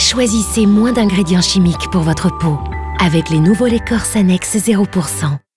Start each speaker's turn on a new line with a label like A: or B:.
A: Choisissez moins d'ingrédients chimiques pour votre peau avec les nouveaux laits Corse Annex 0%.